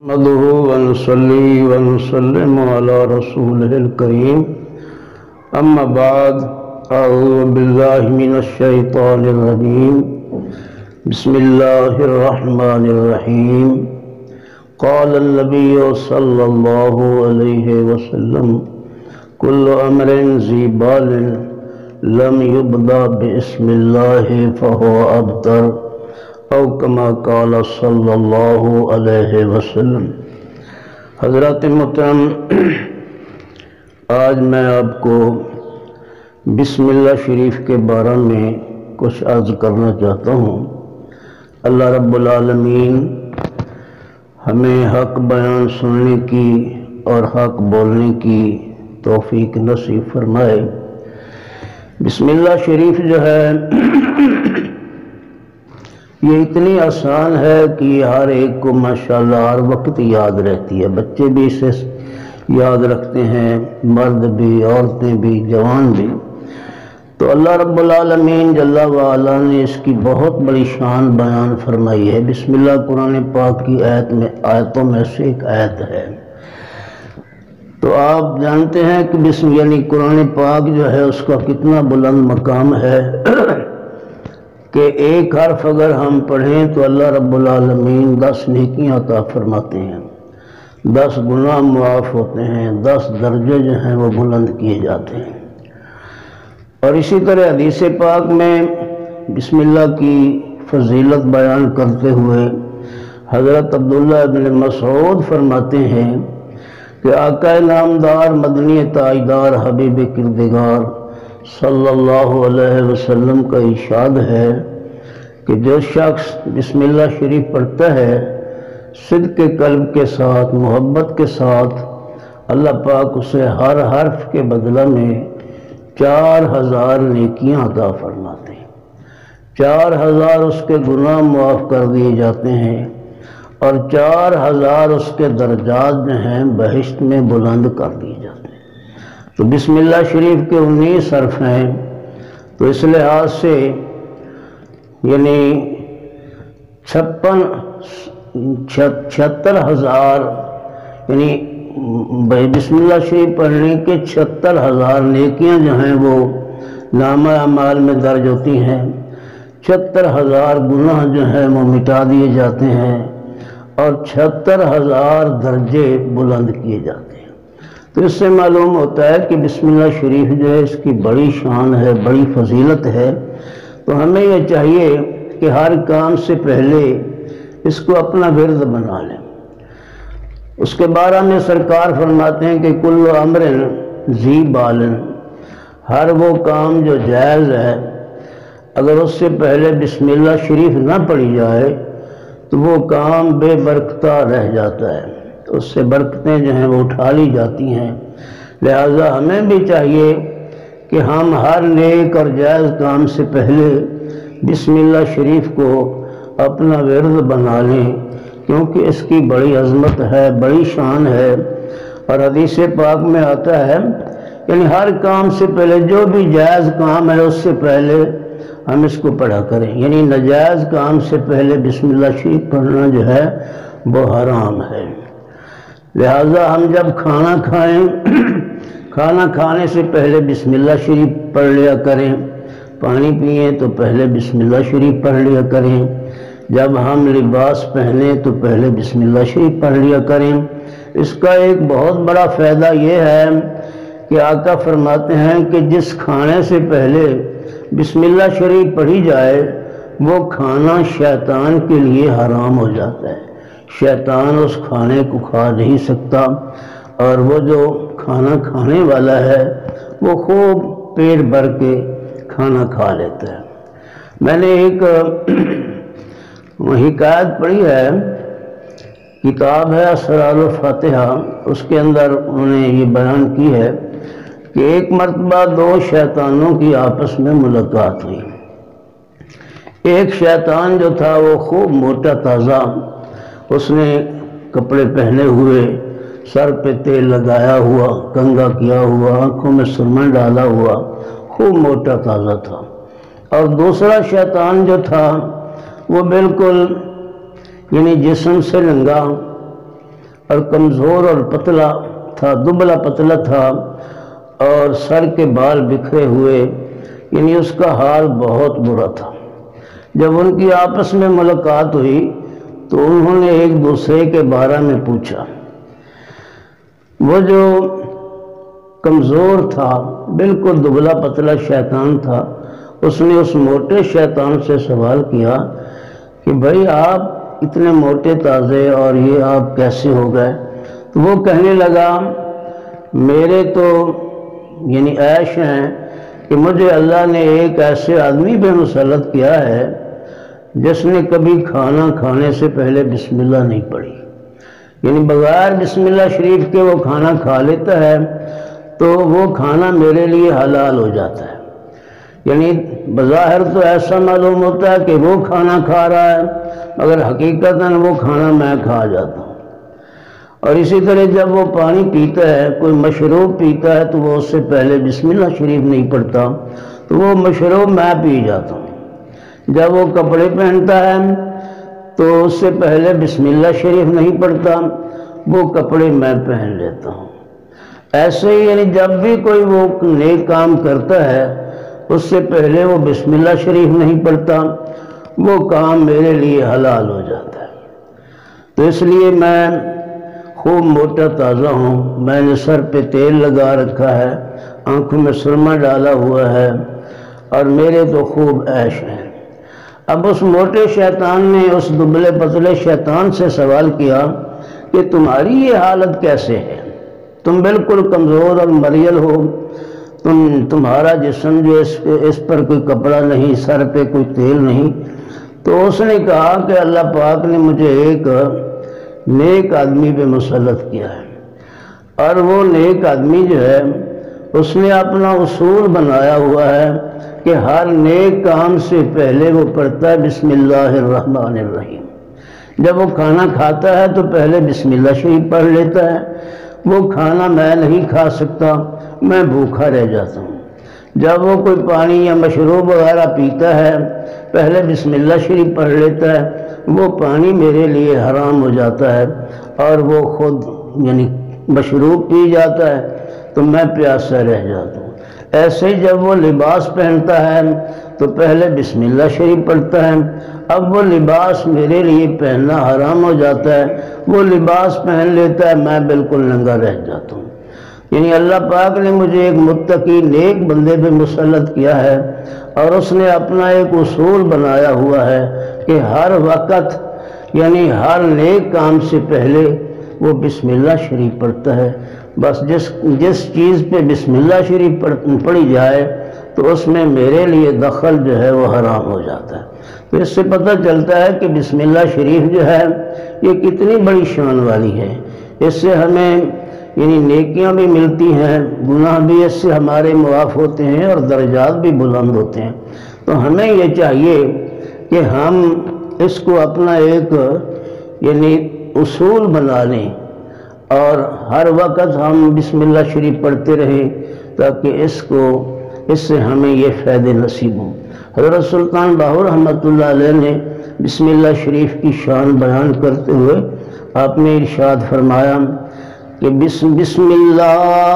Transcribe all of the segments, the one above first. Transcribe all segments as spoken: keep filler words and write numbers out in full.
نحمده ونصلي ونسلم على رسوله الكريم اما بعد اعوذ بالله من الشيطان الرجيم بسم الله الرحمن الرحيم قال النبي صلى الله عليه وسلم كل امر ذي بال لم يبدأ باسم الله فهو ابتر او کما قال صلی اللہ علیہ وسلم۔ حضرات محترم، آج میں آپ کو بسم اللہ شریف کے بارے میں کچھ عرض کرنا چاہتا ہوں۔ اللہ رب العالمین ہمیں حق بیان سننے کی اور حق بولنے کی توفیق نصیب فرمائے۔ بسم اللہ شریف جو ہے یہ اتنی آسان ہے کہ یہ ہر ایک کو ماشاءاللہ ہر وقت یاد رہتی ہے۔ بچے بھی اسے یاد رکھتے ہیں، مرد بھی، عورتیں بھی، جوان بھی۔ تو اللہ رب العالمین جل وعلا نے اس کی بہت بڑی شان بیان فرمائی ہے۔ بسم اللہ قرآن پاک کی آیت میں آیتوں میں سے ایک آیت ہے۔ تو آپ جانتے ہیں کہ بسم یعنی قرآن پاک جو ہے اس کا کتنا بلند مقام ہے کہ ایک حرف اگر ہم پڑھیں تو اللہ رب العالمین دس نیکیاں عطا فرماتے ہیں، دس گناہ معاف ہوتے ہیں، دس درجے جو ہیں وہ بلند کیے جاتے ہیں۔ اور اسی طرح حدیث پاک میں بسم اللہ کی فضیلت بیان کرتے ہوئے حضرت عبداللہ بن مسعود فرماتے ہیں کہ آقا نامدار مدنی تاجدار حبیب کردگار صلی اللہ علیہ وسلم کا ارشاد ہے کہ جو شخص بسم اللہ شریف پڑھتا ہے صدق قلب کے ساتھ، محبت کے ساتھ، اللہ پاک اسے ہر حرف کے بدلہ میں چار ہزار نیکیاں عطا فرماتے ہیں، چار ہزار اس کے گناہ معاف کر دیے جاتے ہیں اور چار ہزار اس کے درجات جو ہیں بہشت میں بلند کر دیے جاتے ہیں۔ تو بسم اللہ شریف کے انیس حرف ہیں، تو اس لحاظ سے یعنی چھپن چھہتر ہزار یعنی بسم اللہ شریف پڑھنے کے چھہتر ہزار نیکیاں جو ہیں وہ نامہ اعمال میں درج ہوتی ہیں، چھہتر ہزار گناہ جو ہیں وہ مٹا دیے جاتے ہیں اور چھہتر ہزار درجے بلند کیے جاتے ہیں۔ تو اس سے معلوم ہوتا ہے کہ بسم اللہ شریف جو ہے اس کی بڑی شان ہے، بڑی فضیلت ہے۔ تو ہمیں یہ چاہیے کہ ہر کام سے پہلے اس کو اپنا ورد بنا لیں۔ اس کے بارے میں سرکار فرماتے ہیں کہ کل امر ذی بال، ہر وہ کام جو جائز ہے اگر اس سے پہلے بسم اللہ شریف نہ پڑھی جائے تو وہ کام بے برکتہ رہ جاتا ہے، اس سے برکتیں جو ہیں وہ اٹھا لی جاتی ہیں۔ لہذا ہمیں بھی چاہیے کہ ہم ہر نیک اور جائز کام سے پہلے بسم اللہ شریف کو اپنا ورد بنا لیں، کیونکہ اس کی بڑی عظمت ہے، بڑی شان ہے۔ اور حدیث پاک میں آتا ہے یعنی ہر کام سے پہلے جو بھی جائز کام ہے اس سے پہلے ہم اس کو پڑھا کریں، یعنی ناجائز کام سے پہلے بسم اللہ شریف پڑھنا جو ہے وہ حرام ہے۔ لہذا ہم جب کھانا کھائیں کھانا کھانے سے پہلے بسم اللہ شریف پڑھ لیا کریں، پانی پئیں تو پہلے بسم اللہ شریف پڑھ لیا کریں، جب ہم لباس پہنیں تو پہلے بسم اللہ شریف پڑھ لیا کریں۔ اس کا ایک بہت بڑا فائدہ یہ ہے کہ آقا فرماتے ہیں کہ جس کھانے سے پہلے بسم اللہ شریف پڑھی جائے وہ کھانا شیطان کے لیے حرام ہو جاتا ہے، شیطان اس کھانے کو کھا نہیں سکتا، اور وہ جو کھانا کھانے والا ہے وہ خوب پیٹ بھر کے کھانا کھا لیتا ہے۔ میں نے ایک حکایت پڑھی ہے، کتاب ہے اسرار الفاتحہ، اس کے اندر انہوں نے یہ بیان کی ہے کہ ایک مرتبہ دو شیطانوں کی آپس میں ملاقات ہوئی۔ ایک شیطان جو تھا وہ خوب موٹا تازہ، اس نے کپڑے پہنے ہوئے، سر پہ تیل لگایا ہوا، کنگھا کیا ہوا، آنکھوں میں سرما ڈالا ہوا، خوب موٹا تازہ تھا۔ اور دوسرا شیطان جو تھا وہ بالکل یعنی جسم سے ننگا، اور کمزور اور پتلا تھا، دبلا پتلا تھا، اور سر کے بال بکھرے ہوئے، یعنی اس کا حال بہت برا تھا۔ جب ان کی آپس میں ملاقات ہوئی تو انہوں نے ایک دوسرے کے بارے میں پوچھا۔ وہ جو کمزور تھا، بالکل دبلا پتلا شیطان تھا، اس نے اس موٹے شیطان سے سوال کیا کہ بھائی آپ اتنے موٹے تازے اور یہ آپ کیسے ہو گئے؟ تو وہ کہنے لگا میرے تو یعنی عیش ہیں کہ مجھے اللہ نے ایک ایسے آدمی پہ مسلط کیا ہے جس نے کبھی کھانا کھانے سے پہلے بسم اللہ نہیں پڑھی، یعنی بغیر بسم اللہ شریف کے وہ کھانا کھا لیتا ہے تو وہ کھانا میرے لیے حلال ہو جاتا ہے۔ یعنی بظاہر تو ایسا معلوم ہوتا ہے کہ وہ کھانا کھا رہا ہے، مگر حقیقتاً وہ کھانا میں کھا جاتا ہوں۔ اور اسی طرح جب وہ پانی پیتا ہے، کوئی مشروب پیتا ہے، تو وہ اس سے پہلے بسم اللہ شریف نہیں پڑھتا تو وہ مشروب میں پی جاتا ہوں۔ جب وہ کپڑے پہنتا ہے تو اس سے پہلے بسم اللہ شریف نہیں پڑھتا، وہ کپڑے میں پہن لیتا ہوں۔ ایسے ہی یعنی جب بھی کوئی وہ نیک کام کرتا ہے اس سے پہلے وہ بسم اللہ شریف نہیں پڑھتا، وہ کام میرے لیے حلال ہو جاتا ہے۔ تو اس لیے میں خوب موٹا تازہ ہوں، میں نے سر پہ تیل لگا رکھا ہے، آنکھوں میں سرما ڈالا ہوا ہے، اور میرے تو خوب عیش ہے۔ اب اس موٹے شیطان نے اس دبلے پتلے شیطان سے سوال کیا کہ تمہاری یہ حالت کیسے ہے؟ تم بالکل کمزور اور مریل ہو، تم تمہارا جسم جو اس, اس پر کوئی کپڑا نہیں، سر پہ کوئی تیل نہیں۔ تو اس نے کہا کہ اللہ پاک نے مجھے ایک نیک آدمی پہ مسلط کیا ہے، اور وہ نیک آدمی جو ہے اس نے اپنا اصول بنایا ہوا ہے کہ ہر نیک کام سے پہلے وہ پڑھتا ہے بسم اللہ الرحمن الرحیم۔ جب وہ کھانا کھاتا ہے تو پہلے بسم اللہ شریف پڑھ لیتا ہے۔ وہ کھانا میں نہیں کھا سکتا، میں بھوکا رہ جاتا ہوں۔ جب وہ کوئی پانی یا مشروب وغیرہ پیتا ہے پہلے بسم اللہ شریف پڑھ لیتا ہے، وہ پانی میرے لیے حرام ہو جاتا ہے، اور وہ خود یعنی مشروب پی جاتا ہے تو میں پیاسا رہ جاتا ہوں۔ ایسے ہی جب وہ لباس پہنتا ہے تو پہلے بسم اللہ شریف پڑھتا ہے، اب وہ لباس میرے لیے پہننا حرام ہو جاتا ہے، وہ لباس پہن لیتا ہے، میں بالکل ننگا رہ جاتا ہوں۔ یعنی اللہ پاک نے مجھے ایک متقی نیک بندے پہ مسلط کیا ہے، اور اس نے اپنا ایک اصول بنایا ہوا ہے کہ ہر وقت یعنی ہر نیک کام سے پہلے وہ بسم اللہ شریف پڑھتا ہے۔ بس جس جس چیز پہ بسم اللہ شریف پڑھی جائے تو اس میں میرے لیے دخل جو ہے وہ حرام ہو جاتا ہے۔ تو اس سے پتہ چلتا ہے کہ بسم اللہ شریف جو ہے یہ کتنی بڑی شان والی ہے۔ اس سے ہمیں یعنی نیکیاں بھی ملتی ہیں، گناہ بھی اس سے ہمارے معاف ہوتے ہیں، اور درجات بھی بلند ہوتے ہیں۔ تو ہمیں یہ چاہیے کہ ہم اس کو اپنا ایک یعنی اصول بنا لیں، اور ہر وقت ہم بسم اللہ شریف پڑھتے رہیں، تاکہ اس کو اس سے ہمیں یہ فائدے نصیب ہوں۔ حضرت سلطان باہو رحمۃ اللہ علیہ نے بسم اللہ شریف کی شان بیان کرتے ہوئے آپ نے ارشاد فرمایا کہ بسم بسم اللہ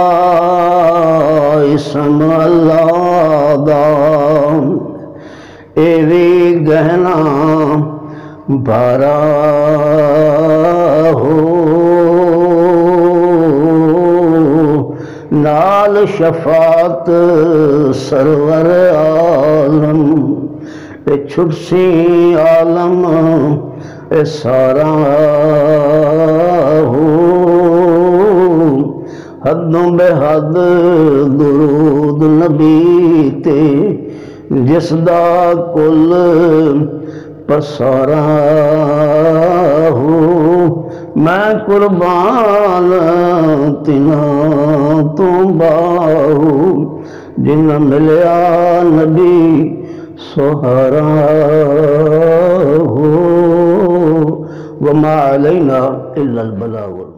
اسم اللہ دام ایوی گہنا بارا ہو نال شفاعت سرور عالم اے چھٹ سی عالم اے سارا ہو حدوں بے حد درود نبی تے جس دا کل پسارا ہو میں قربان تینا تو باہو جنہ ملیا نبی سہارا ہو وما علینا الا البلاغ۔